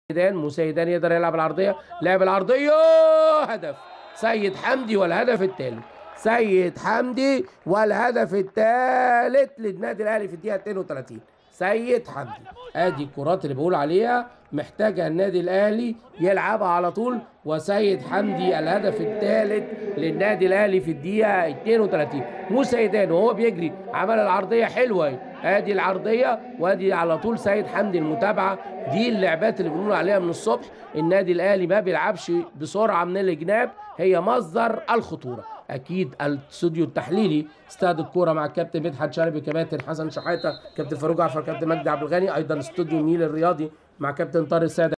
مسيدان يقدر يلعب العرضيه، لعب العرضيه هدف سيد حمدي والهدف الثالث. سيد حمدي والهدف الثالث للنادي الاهلي في الدقيقه 32. سيد حمدي، ادي الكرات اللي بقول عليها محتاجها النادي الاهلي يلعبها على طول، وسيد حمدي الهدف الثالث للنادي الاهلي في الدقيقه 32. مسيدان وهو بيجري عمل العرضيه حلوه، ادي العرضيه وادي على طول سيد حمدي المتابعه. دي اللعبات اللي بنقول عليها من الصبح، النادي الاهلي ما بيلعبش بسرعه من الجناب، هي مصدر الخطوره. اكيد الاستوديو التحليلي استاد الكوره مع الكابتن مدحت شلبي، كابتن حسن شحاته، كابتن فاروق جعفر، كابتن مجدي عبد الغني، ايضا استوديو النيل الرياضي مع كابتن طارق السيد.